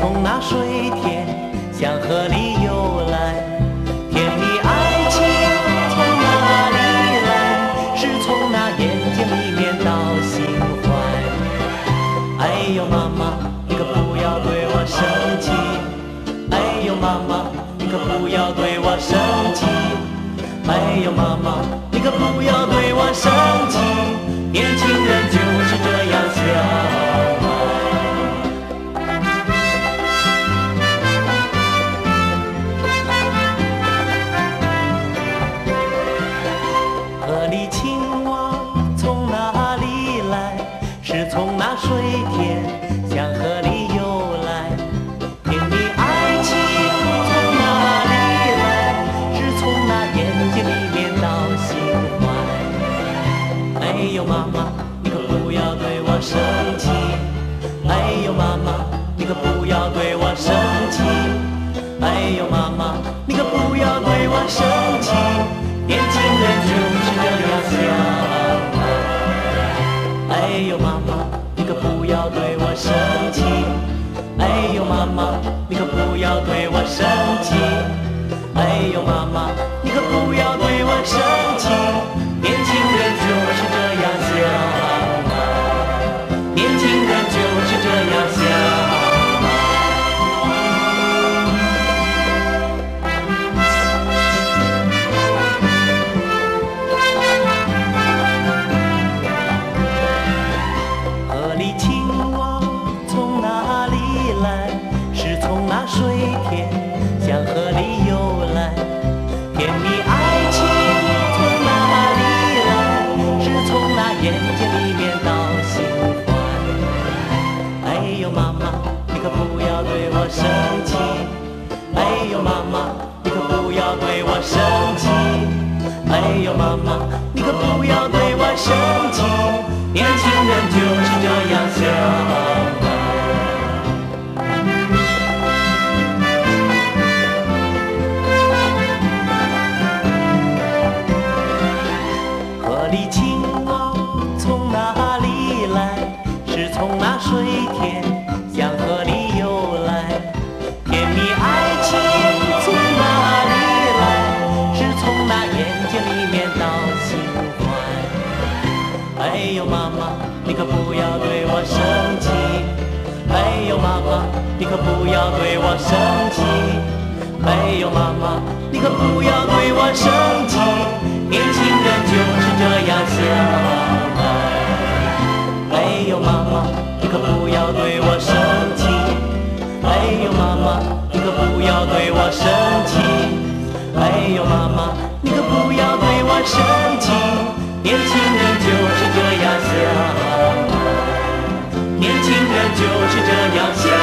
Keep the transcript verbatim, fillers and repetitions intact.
从那水田向河里游来，甜蜜爱情从哪里来？是从那眼睛里面到心怀。哎呦妈妈，你可不要对我生气！哎呦妈妈，你可不要对我生气！哎呦妈妈，你可不要对我生气！年轻人就是这样想。河里青蛙从哪里来？是从那水田向河里游来。甜蜜爱情从哪里来？是从那眼睛里面到心怀。哎呦妈妈，你可不要对我生气！哎呦妈妈，你可不要对我生气！哎呦妈妈，你可不要对我生气！年轻人就是这样想。哎呦妈妈，你可不要对我生气！哎呦妈妈，你可不要对我生气！哎呦妈妈，你可不要对我生气！年轻人就是这样想。年轻人就是这样想。水田向河里游来，甜蜜爱情从哪里来？是从那眼睛里面到心怀。哎呦妈妈，你可不要对我生气！哎呦妈妈，你可不要对我生气！哎呦妈妈，你可不要对我生气！年轻人就是这样想。从那水田向河里游来，甜蜜爱情从哪里来？是从那眼睛里面到心怀。哎呦妈妈，你可不要对我生气！哎呦妈妈，你可不要对我生气！哎呦妈妈，你可不要对我生气！年轻人就是这样想。哎呦妈妈，你可不要对我生气！哎呦妈妈，你可不要对我生气！哎呦妈妈，你可不要对我生气！年轻人就是这样想。年轻人就是这样想。